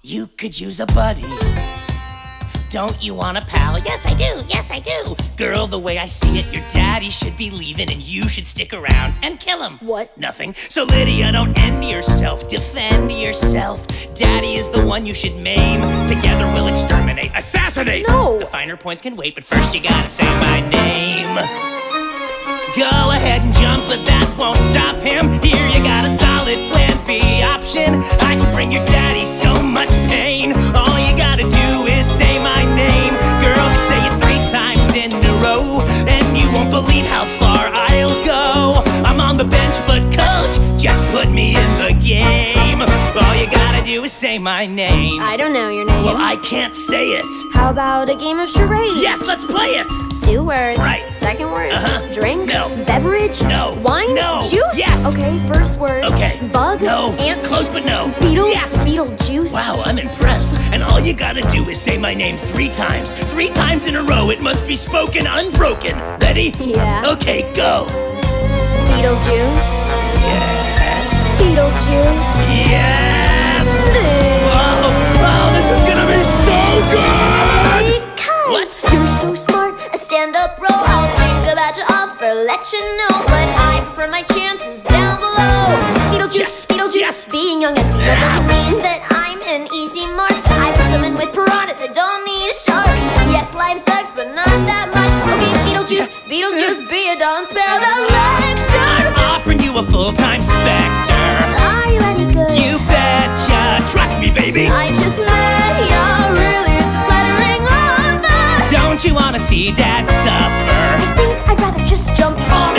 You could use a buddy. Don't you want a pal? Yes, I do. Yes, I do. Girl, the way I see it, your daddy should be leaving and you should stick around and kill him. What? Nothing. So Lydia, don't end yourself. Defend yourself. Daddy is the one you should maim. Together we'll exterminate. Assassinate! No! The finer points can wait, but first you gotta say my name. Go ahead and jump, but that won't stop him. Here you got a solid plan B option. I can bring your daddy so much pain. All you gotta do is say my name. Girl, just say it 3 times in a row, and you won't believe how far I'll go. I'm on the bench, but coach, just put me in the game. All you gotta do is say my name. I don't know your name. Well, I can't say it. How about a game of charades? Yes, let's play it. 2 words. Right. Second word. Drink. No. Beverage. No. Wine. No. Juice. Yes. Okay, first word. Okay. Bug. No. Ant. Close, but no. Beetle. Yes. Beetlejuice. Wow, I'm impressed. And all you gotta do is say my name 3 times. 3 times in a row. It must be spoken unbroken. Ready? Yeah. Okay, go. Beetlejuice. Yes. Beetlejuice. Yes. Oh, this is gonna be so good. Because What? you're so smart, a stand-up bro. I'll think about your offer, let you know. But I prefer my chances down below. Beetlejuice, Yes. Beetlejuice. Yes. Being young and female doesn't mean that I'm an easy mark. I put someone with piranhas, I don't need a shark. Yes, life sucks, but not that much. Okay, Beetlejuice, Beetlejuice, be a dawn, spare the lecture. I'm offering you a full-time Spectre. Are you any good? You betcha. Trust me, baby. I just met ya, really, it's a flattering offer. Don't you wanna see Dad suffer? I think I'd rather just jump off